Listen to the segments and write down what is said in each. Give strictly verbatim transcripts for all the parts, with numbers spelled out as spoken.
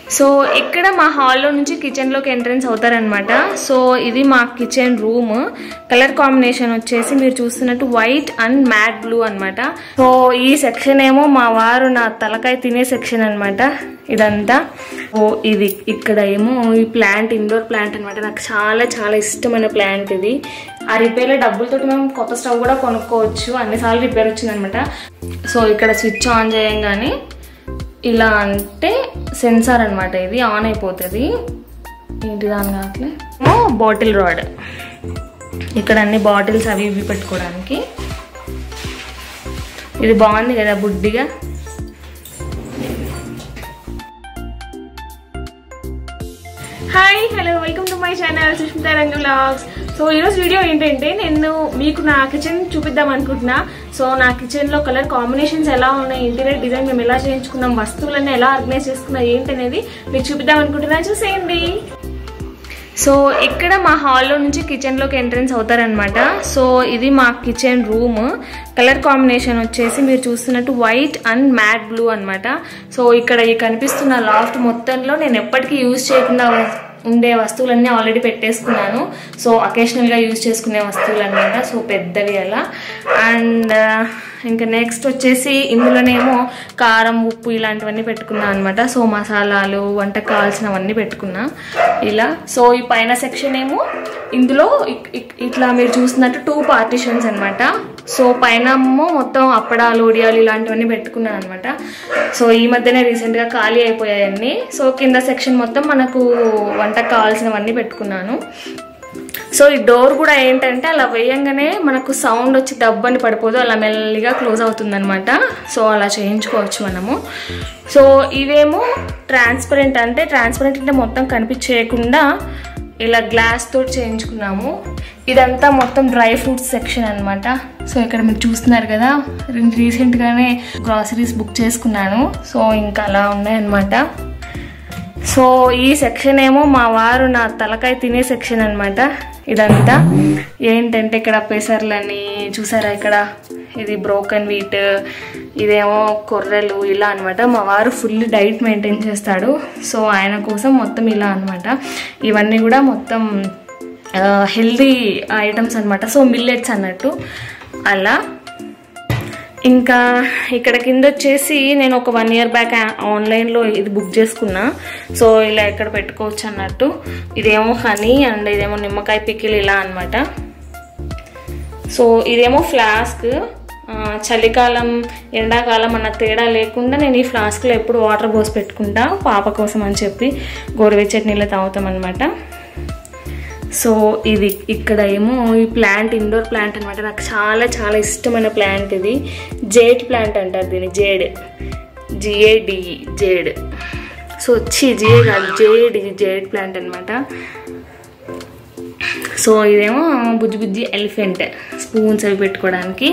So ఇక్కడ మా హాల్లో నుంచి కిచెన్లోకి ఎంట్రన్స్ అవుతారనమాట. సో ఇది మా కిచెన్ రూమ్. కలర్ కాంబినేషన్ వచ్చేసి మీరు చూస్తున్నట్టు వైట్ అండ్ మ్యాట్ బ్లూ అనమాట. సో ఈ సెక్షన్ ఏమో మా వారు నా తలకాయ తినే సెక్షన్ అనమాట ఇదంతా. ఓ ఇది ఇక్కడ ఏమో ఈ ప్లాంట్ ఇండోర్ ప్లాంట్ అనమాట. నాకు చాలా చాలా ఇష్టమైన ప్లాంట్ ఇది. ఆ రిపేర్లో డబ్బులతోటి మేము కొత్త స్టవ్ కూడా కొనుక్కోవచ్చు, అన్నిసార్లు రిపేర్ వచ్చిందనమాట. సో ఇక్కడ స్విచ్ ఆన్ చేయంగానే ఇలా అంటే సెన్సార్ అనమాట, ఇది ఆన్ అయిపోతుంది. ఏంటి దాని కావట్లే బాటిల్ రాడ్, ఇక్కడ అన్ని బాటిల్స్ అవి ఇవి పెట్టుకోవడానికి. ఇది బాగుంది కదా బుడ్డిగా. Hi hello welcome to my channel Sushmita Ranga vlogs. So ఈరోజు వీడియో ఏంటంటే నేను మీకు నా కిచెన్ చూపిద్దాం అనుకుంటున్నా. సో నా కిచెన్లో కలర్ కాంబినేషన్స్ ఎలా ఉన్నాయి, ఇంటీరియర్ డిజైన్ మేము ఎలా చేయించుకున్నాం, వస్తువులన్నీ ఎలా ఆర్గనైజ్ చేసుకున్నాం ఏంటి అనేది మీకు చూపిద్దాం అనుకుంటున్నా. చూసేయండి. సో ఇక్కడ మా హాల్లో నుంచి కిచెన్లోకి ఎంట్రన్స్ అవుతారనమాట. సో ఇది మా కిచెన్ రూమ్. కలర్ కాంబినేషన్ వచ్చేసి మీరు చూస్తున్నట్టు వైట్ అండ్ మ్యాట్ బ్లూ అనమాట. సో ఇక్కడ ఈ కనిపిస్తున్న లాఫ్ట్ మొత్తంలో నేను ఎప్పటికీ యూజ్ చేయకుండా ఉండే వస్తువులన్నీ ఆల్రెడీ పెట్టేసుకున్నాను. సో అకేషనల్గా యూజ్ చేసుకునే వస్తువులు అనమాట. సో పెద్దవి అలా. అండ్ ఇంకా నెక్స్ట్ వచ్చేసి ఇందులోనేమో కారం ఉప్పు ఇలాంటివన్నీ పెట్టుకున్నాను అనమాట. సో మసాలాలు వంటకు కావాల్సినవన్నీ పెట్టుకున్నా ఇలా. సో ఈ పైన సెక్షన్ ఏమో ఇందులో ఇట్లా మీరు చూస్తున్నట్టు టూ పార్టిషన్స్ అనమాట. సో పైన మొత్తం అప్పడాలు ఒడియాలు ఇలాంటివన్నీ పెట్టుకున్నాను అనమాట. సో ఈ మధ్యనే రీసెంట్గా ఖాళీ అయిపోయాయన్నీ. సో కింద సెక్షన్ మొత్తం మనకు వంటకు కావాల్సినవన్నీ పెట్టుకున్నాను. సో ఈ డోర్ కూడా ఏంటంటే అలా వేయంగానే మనకు సౌండ్ వచ్చి దబ్బని పడిపోదు, అలా మెల్లిగా క్లోజ్ అవుతుందన్నమాట. సో అలా చేయించుకోవచ్చు మనము. సో ఇవేమో ట్రాన్స్పరెంట్, అంటే ట్రాన్స్పరెంట్ అంటే మొత్తం కనిపించేయకుండా ఇలా గ్లాస్ తోటి చేయించుకున్నాము. ఇదంతా మొత్తం డ్రై ఫ్రూట్స్ సెక్షన్ అనమాట. సో ఇక్కడ మీరు చూస్తున్నారు కదా, రీసెంట్గానే గ్రాసరీస్ బుక్ చేసుకున్నాను. సో ఇంకా అలా ఉన్నాయన్నమాట. సో ఈ సెక్షన్ ఏమో మా వారు నా తలకాయ తినే సెక్షన్ అనమాట ఇదంతా. ఏంటంటే ఇక్కడ పెసర్లని చూసారా, ఇక్కడ ఇది బ్రోకన్ వీట్, ఇదేమో కొర్రెలు ఇలా అనమాట. మా వారు ఫుల్ డైట్ మెయింటైన్ చేస్తాడు. సో ఆయన కోసం మొత్తం ఇలా అనమాట. ఇవన్నీ కూడా మొత్తం హెల్దీ ఐటమ్స్ అనమాట. సో మిల్లెట్స్ అన్నట్టు అలా. ఇంకా ఇక్కడ కింద వచ్చేసి నేను ఒక వన్ ఇయర్ బ్యాక్ ఆన్లైన్లో ఇది బుక్ చేసుకున్నా. సో ఇలా ఎక్కడ పెట్టుకోవచ్చు అన్నట్టు. ఇదేమో హనీ అండ్ ఇదేమో నిమ్మకాయ పికిల్ ఇలా అనమాట. సో ఇదేమో ఫ్లాస్క్. చలికాలం ఎండాకాలం అన్న తేడా లేకుండా నేను ఈ ఫ్లాస్క్లో ఎప్పుడు వాటర్ పోసి పెట్టుకుంటా పాప కోసం అని చెప్పి. గోరువెచ్చటి నీళ్ళు తాగుతాం అనమాట. సో ఇది ఇక్కడ ఏమో ఈ ప్లాంట్ ఇండోర్ ప్లాంట్ అనమాట. నాకు చాలా చాలా ఇష్టమైన ప్లాంట్ ఇది. జేడ్ ప్లాంట్ అంటారు దీన్ని, జేడ్ జిఏడి జేడ్. సో వచ్చి జిఏ కాదు జేడ్, ఇది జేడ్ ప్లాంట్ అనమాట. సో ఇదేమో బుజ్జి బుజ్జి ఎలిఫెంట్ స్పూన్స్ అవి పెట్టుకోవడానికి.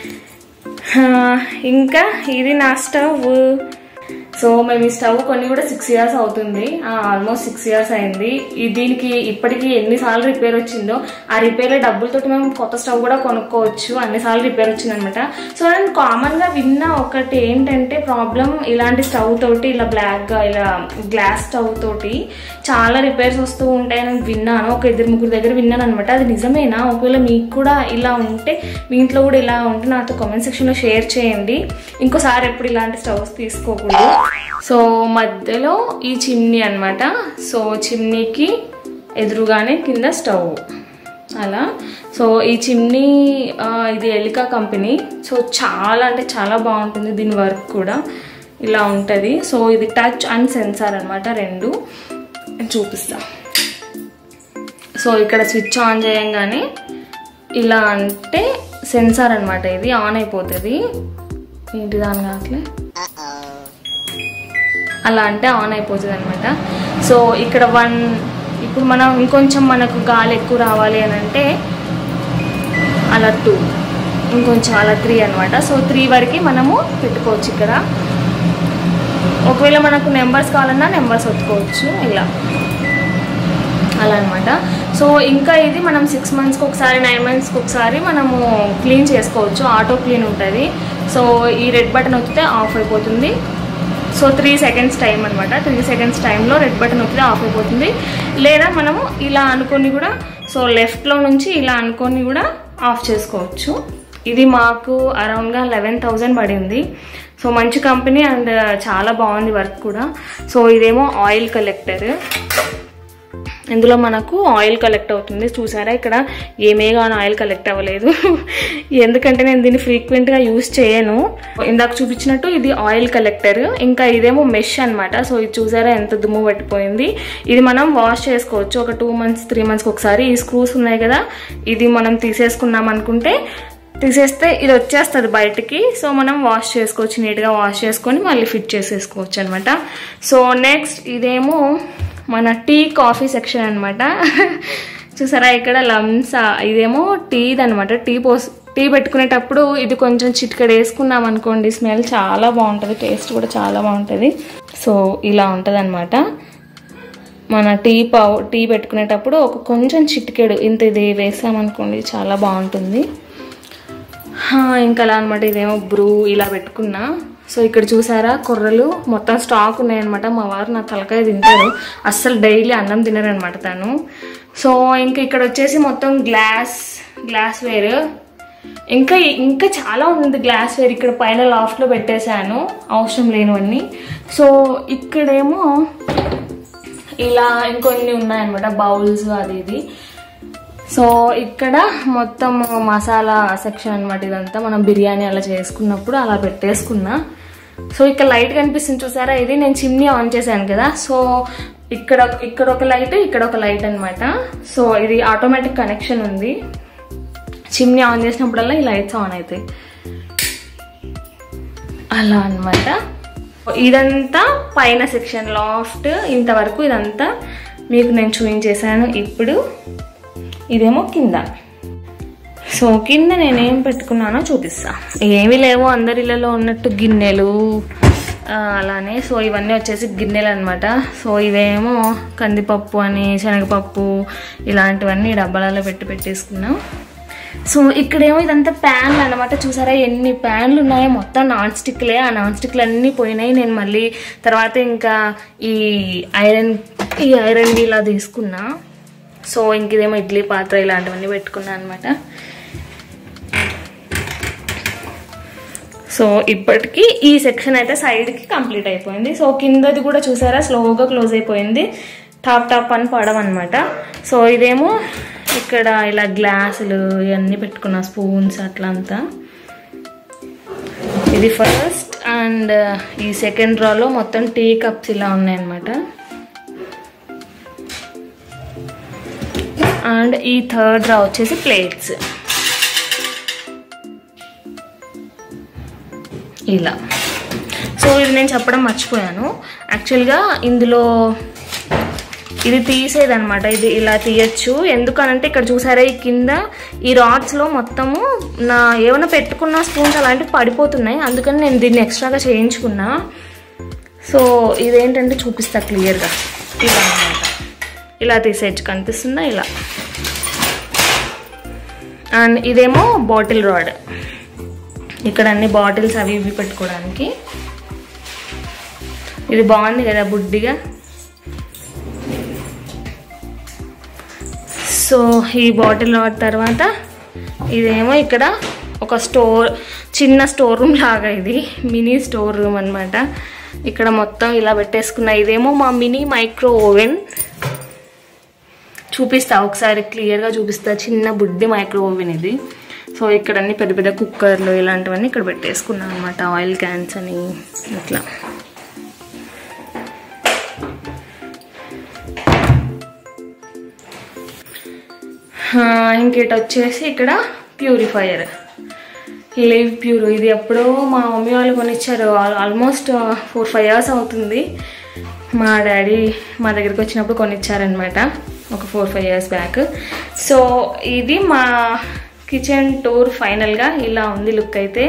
ఇంకా ఇది నా స్టవ్. సో మేము ఈ స్టవ్ కొన్ని కూడా సిక్స్ ఇయర్స్ అవుతుంది, ఆల్మోస్ట్ సిక్స్ ఇయర్స్ అయింది. దీనికి ఇప్పటికీ ఎన్నిసార్లు రిపేర్ వచ్చిందో, ఆ రిపేర్లో డబ్బులతో మేము కొత్త స్టవ్ కూడా కొనుక్కోవచ్చు, అన్నిసార్లు రిపేర్ వచ్చిందనమాట. సో నేను కామన్గా విన్న ఒకటి ఏంటంటే ప్రాబ్లం, ఇలాంటి స్టవ్ తోటి ఇలా బ్లాక్గా ఇలా గ్లాస్ స్టవ్ తోటి చాలా రిపేర్స్ వస్తూ ఉంటాయని విన్నాను. ఒక ఇద్దరు ముగ్గురు దగ్గర విన్నాను అనమాట. అది నిజమేనా? ఒకవేళ మీకు కూడా ఇలా ఉంటే, మీ ఇంట్లో కూడా ఇలా ఉంటే నాతో కామెంట్ సెక్షన్లో షేర్ చేయండి. ఇంకోసారి ఎప్పుడు ఇలాంటి స్టవ్స్ తీసుకోకూడదు. సో మధ్యలో ఈ చిమ్నీ అనమాట. సో చిమ్నీకి ఎదురుగానే కింద స్టవ్ అలా. సో ఈ చిమ్నీ ఇది ఎలికా కంపెనీ. సో చాలా అంటే చాలా బాగుంటుంది దీని వర్క్ కూడా. ఇలా ఉంటుంది. సో ఇది టచ్ అండ్ సెన్సార్ అనమాట, రెండు చూపిస్తా. సో ఇక్కడ స్విచ్ ఆన్ చేయంగానే ఇలా అంటే సెన్సార్ అనమాట, ఇది ఆన్ అయిపోతుంది. ఏంటి దాని కావట్లే అలా అంటే ఆన్ అయిపోతుంది అనమాట. సో ఇక్కడ వన్, ఇప్పుడు మనం ఇంకొంచెం మనకు గాలి ఎక్కువ రావాలి అని అంటే అలా టూ, ఇంకొంచెం అలా త్రీ అనమాట. సో త్రీ వరకు మనము పెట్టుకోవచ్చు ఇక్కడ. ఒకవేళ మనకు నెంబర్స్ కావాలన్నా నెంబర్స్ ఒత్తుకోవచ్చు ఇలా అలా అనమాట. సో ఇంకా ఇది మనం సిక్స్ మంత్స్కి ఒకసారి నైన్ మంత్స్కి ఒకసారి మనము క్లీన్ చేసుకోవచ్చు, ఆటో క్లీన్ ఉంటుంది. సో ఈ రెడ్ బటన్ వస్తే ఆఫ్ అయిపోతుంది. సో త్రీ సెకండ్స్ టైం అనమాట. త్రీ సెకండ్స్ టైంలో రెడ్ బటన్ నొక్కితే ఆఫ్ అయిపోతుంది. లేదా మనము ఇలా అనుకొని కూడా సో లెఫ్ట్లో నుంచి ఇలా అనుకొని కూడా ఆఫ్ చేసుకోవచ్చు. ఇది మాకు అరౌండ్గా లెవెన్ థౌజండ్ పడింది. సో మంచి కంపెనీ అండ్ చాలా బాగుంది వర్క్ కూడా. సో ఇదేమో ఆయిల్ కలెక్టర్. ఇందులో మనకు ఆయిల్ కలెక్ట్ అవుతుంది. చూసారా ఇక్కడ ఏమేగా ఆయిల్ కలెక్ట్ అవ్వలేదు ఎందుకంటే నేను దీన్ని ఫ్రీక్వెంట్గా యూజ్ చేయను. ఇందాక చూపించినట్టు ఇది ఆయిల్ కలెక్టర్. ఇంకా ఇదేమో మెష్ అనమాట. సో ఇది చూసారా ఎంత దుమ్ము పట్టిపోయింది. ఇది మనం వాష్ చేసుకోవచ్చు ఒక టూ మంత్స్ త్రీ మంత్స్కి ఒకసారి. ఈ స్క్రూస్ ఉన్నాయి కదా, ఇది మనం తీసేసుకున్నాం అనుకుంటే తీసేస్తే ఇది వచ్చేస్తుంది బయటికి. సో మనం వాష్ చేసుకోవచ్చు, నీట్గా వాష్ చేసుకొని మళ్ళీ ఫిట్ చేసేసుకోవచ్చు అనమాట. సో నెక్స్ట్ ఇదేమో మన టీ కాఫీ సెక్షన్ అనమాట. చూసారా ఇక్కడ లంసా, ఇదేమో టీది అనమాట. టీ పోస్ టీ పెట్టుకునేటప్పుడు ఇది కొంచెం చిటికెడు వేసుకున్నాం అనుకోండి, స్మెల్ చాలా బాగుంటుంది, టేస్ట్ కూడా చాలా బాగుంటుంది. సో ఇలా ఉంటుంది అనమాట. మన టీ పౌ టీ పెట్టుకునేటప్పుడు ఒక కొంచెం చిటికెడు ఇంత ఇది వేసామనుకోండి చాలా బాగుంటుంది. ఇంకా అలా అనమాట. ఇదేమో బ్రూ ఇలా పెట్టుకున్నా. సో ఇక్కడ చూసారా కుర్రలు మొత్తం స్టాక్ ఉన్నాయన్నమాట. మా వారు నా తలకాయ తింటారు, అస్సలు డైలీ అన్నం తినరనమాట తను. సో ఇంకా ఇక్కడ వచ్చేసి మొత్తం గ్లాస్ గ్లాస్ వేర్, ఇంకా ఇంకా చాలా ఉంది గ్లాస్ వేర్. ఇక్కడ పైన లాఫ్ట్లో పెట్టేశాను అవసరం లేనివన్నీ. సో ఇక్కడేమో ఇలా ఇంకొన్ని ఉన్నాయన్నమాట, బౌల్స్ అది ఇది. సో ఇక్కడ మొత్తం మసాలా సెక్షన్ అనమాట. ఇదంతా మనం బిర్యానీ అలా చేసుకున్నప్పుడు అలా పెట్టేసుకున్నా. సో ఇక్కడ లైట్ కనిపిస్తుంది చూసారా, ఇది నేను చిమ్నీ ఆన్ చేశాను కదా. సో ఇక్కడ ఇక్కడ ఒక లైట్, ఇక్కడ ఒక లైట్ అనమాట. సో ఇది ఆటోమేటిక్ కనెక్షన్ ఉంది. చిమ్నీ ఆన్ చేసినప్పుడల్లా ఈ లైట్స్ ఆన్ అవుతాయి అలా అనమాట. ఇదంతా పైన సెక్షన్ లాఫ్ట్ ఇంతవరకు ఇదంతా మీకు నేను చూపించేశాను. ఇప్పుడు ఇదేమో కింద. సో కింద నేనేం పెట్టుకున్నానో చూపిస్తా. ఏమీ లేవు అందరి ఇళ్ళలో ఉన్నట్టు గిన్నెలు అలానే. సో ఇవన్నీ వచ్చేసి గిన్నెలు అనమాట. సో ఇవేమో కందిపప్పు అని శనగపప్పు ఇలాంటివన్నీ డబ్బాలలో పెట్టి పెట్టేసుకున్నాం. సో ఇక్కడేమో ఇదంతా ప్యాన్లు అనమాట. చూసారా ఎన్ని ప్యాన్లు ఉన్నాయో, మొత్తం నాన్ స్టిక్లే. ఆ నాన్ స్టిక్లు అన్నీ పోయినాయి. నేను మళ్ళీ తర్వాత ఇంకా ఈ ఐరన్ ఈ ఐరన్ ఇలా తీసుకున్నా. సో ఇంక ఇదేమో ఇడ్లీ పాత్ర ఇలాంటివన్నీ పెట్టుకున్నా అనమాట. సో ఇప్పటికీ ఈ సెక్షన్ అయితే సైడ్కి కంప్లీట్ అయిపోయింది. సో కిందది కూడా చూసారా స్లోగా క్లోజ్ అయిపోయింది, టాప్ టాప్ అని పడవన్నమాట. సో ఇదేమో ఇక్కడ ఇలా గ్లాసులు ఇవన్నీ పెట్టుకున్న స్పూన్స్ అట్లా అంతా. ఇది ఫస్ట్ అండ్ ఈ సెకండ్ రాలో మొత్తం టీ కప్స్ ఇలా ఉన్నాయన్నమాట. అండ్ ఈ థర్డ్ రా వచ్చేసి ప్లేట్స్ ఇలా. సో ఇది నేను చెప్పడం మర్చిపోయాను. యాక్చువల్గా ఇందులో ఇది తీసేదనమాట. ఇది ఇలా తీయచ్చు. ఎందుకనంటే ఇక్కడ చూసారా ఈ కింద ఈ రాడ్స్లో మొత్తము నా ఏమైనా పెట్టుకున్న స్పూన్స్ అలాంటివి పడిపోతున్నాయి. అందుకని నేను దీన్ని ఎక్స్ట్రాగా చేయించుకున్నా. సో ఇదేంటంటే చూపిస్తా క్లియర్గా. ఇలా అనమాట, ఇలా తీసేయచ్చు. కనిపిస్తుందా ఇలా. అండ్ ఇదేమో బాటిల్ రాడ్, ఇక్కడ అన్ని బాటిల్స్ అవి ఇవి పెట్టుకోవడానికి. ఇది బాగుంది కదా బుడ్డిగా. సో ఈ బాటిల్ రాడ్ తర్వాత ఇదేమో ఇక్కడ ఒక స్టోర్, చిన్న స్టోర్ రూమ్ లాగా, ఇది మినీ స్టోర్ రూమ్ అనమాట. ఇక్కడ మొత్తం ఇలా పెట్టేసుకున్నా. ఇదేమో మా మినీ మైక్రో ఓవెన్. చూపిస్తా ఒకసారి క్లియర్గా చూపిస్తా. చిన్న బుడ్డి మైక్రో ఓవెన్ ఇది. సో ఇక్కడ అన్ని పెద్ద పెద్ద కుక్కర్లు ఇలాంటివన్నీ ఇక్కడ పెట్టేసుకున్నాను అనమాట. ఆయిల్ క్యాన్స్ అని ఇట్లా. ఇంకేట వచ్చేసి ఇక్కడ ప్యూరిఫైయర్, లివ్ ప్యూర్. ఇది ఎప్పుడో మా మమ్మీ వాళ్ళు కొనిచ్చారు. ఆల్మోస్ట్ ఫోర్ ఫైవ్ ఇయర్స్ అవుతుంది. మా డాడీ మా దగ్గరికి వచ్చినప్పుడు కొనిచ్చారనమాట ఒక four five years back. So ఇది మా కిచెన్ టూర్. ఫైనల్గా ఇలా ఉంది లుక్ అయితే.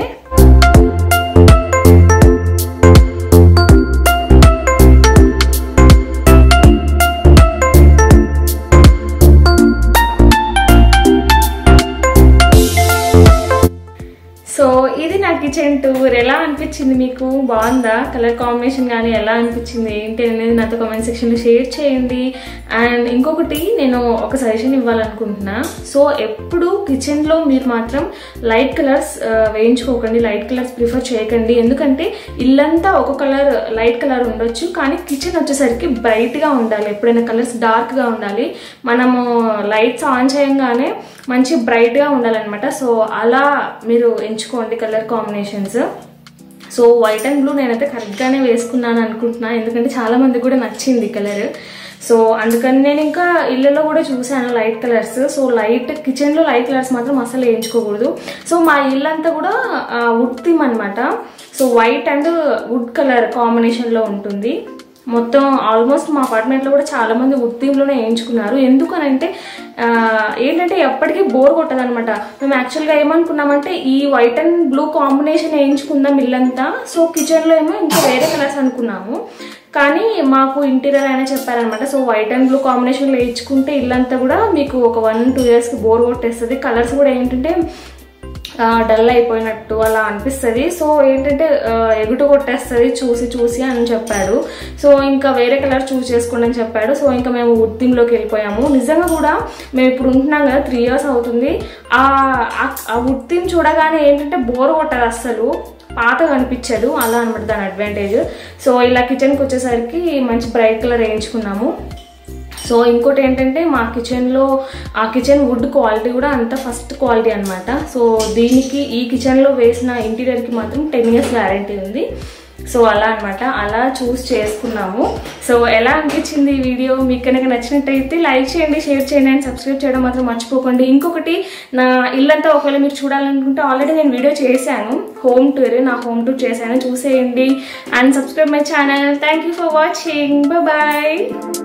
సో ఇది నా కిచెన్ కిచెన్ టూర్ ఎలా అనిపించింది మీకు? బాగుందా? కలర్ కాంబినేషన్ కానీ ఎలా అనిపించింది ఏంటి అనేది నాతో కామెంట్ సెక్షన్లో షేర్ చేయండి. అండ్ ఇంకొకటి నేను ఒక సజెషన్ ఇవ్వాలనుకుంటున్నా. సో ఎప్పుడు కిచెన్లో మీరు మాత్రం లైట్ కలర్స్ వేయించుకోకండి, లైట్ కలర్స్ ప్రిఫర్ చేయకండి. ఎందుకంటే ఇల్లంతా ఒక కలర్ లైట్ కలర్ ఉండొచ్చు, కానీ కిచెన్ వచ్చేసరికి బ్రైట్గా ఉండాలి. ఎప్పుడైనా కలర్స్ డార్క్గా ఉండాలి. మనము లైట్స్ ఆన్ చేయంగానే మంచి బ్రైట్గా ఉండాలన్నమాట. సో అలా మీరు ఎంచుకోండి colour combinations. So white and blue నేనైతే కరెక్ట్గానే వేసుకున్నాను అనుకుంటున్నా, ఎందుకంటే చాలా మందికి కూడా నచ్చింది కలర్. సో అందుకని నేను ఇంకా ఇళ్ళలో కూడా చూసాను లైట్ కలర్స్. సో లైట్ కిచెన్లో లైట్ కలర్స్ మాత్రం అసలు వేయించుకోకూడదు. సో మా ఇల్లంతా కూడా వుడ్ థీమ్ అనమాట. So white and wood colour కాంబినేషన్లో ఉంటుంది మొత్తం. ఆల్మోస్ట్ మా అపార్ట్మెంట్లో కూడా చాలా మంది వుడ్ థీమ్లోనే వేయించుకున్నారు. ఎందుకనంటే ఏంటంటే ఎప్పటికీ బోర్ కొట్టదు అనమాట. మేము యాక్చువల్గా ఏమనుకున్నామంటే ఈ వైట్ అండ్ బ్లూ కాంబినేషన్ వేయించుకుందాం ఇల్లంతా. సో కిచెన్లో ఏమో ఇంకా వేరే కలర్స్ అనుకున్నాము, కానీ మాకు ఇంటీరియర్ అయినా చెప్పారనమాట. సో వైట్ అండ్ బ్లూ కాంబినేషన్లో వేయించుకుంటే ఇల్లంతా కూడా మీకు ఒక వన్ టూ ఇయర్స్కి బోర్ కొట్టేస్తుంది. కలర్స్ కూడా ఏంటంటే డల్ అయిపోయినట్టు అలా అనిపిస్తుంది. సో ఏంటంటే ఎగుటు కొట్టేస్తుంది చూసి చూసి అని చెప్పాడు. సో ఇంకా వేరే కలర్ చూస్ చేసుకోండి అని చెప్పాడు. సో ఇంకా మేము వుడ్ థీమ్లోకి వెళ్ళిపోయాము. నిజంగా కూడా మేము ఇప్పుడు ఉంటున్నాం కదా, త్రీ ఇయర్స్ అవుతుంది. ఆ వుడ్ థీమ్ చూడగానే ఏంటంటే బోర్ కొట్టదు, అస్సలు పాతగా అనిపించదు, అలా అనమాట దాని అడ్వాంటేజ్. సో ఇలా కిచెన్కి వచ్చేసరికి మంచి బ్రైట్ కలర్ వేయించుకున్నాము. సో ఇంకోటి ఏంటంటే మా కిచెన్లో ఆ కిచెన్ వుడ్ క్వాలిటీ కూడా అంత ఫస్ట్ క్వాలిటీ అనమాట. సో దీనికి ఈ కిచెన్లో వేసిన ఇంటీరియర్కి మాత్రం టెన్ ఇయర్స్ వ్యారంటీ ఉంది. సో అలా అనమాట, అలా చూస్ చేసుకున్నాము. సో ఎలా అనిపించింది ఈ వీడియో? మీకు కనుక నచ్చినట్టయితే లైక్ చేయండి, షేర్ చేయండి అండ్ సబ్స్క్రైబ్ చేయడం మాత్రం మర్చిపోకండి. ఇంకొకటి, నా ఇల్లంతా ఒకవేళ మీరు చూడాలనుకుంటే ఆల్రెడీ నేను వీడియో చేశాను, హోమ్ టూర్, నా హోమ్ టూర్ చేశాను, చూసేయండి. And subscribe my channel. Thank you for watching. Bye bye.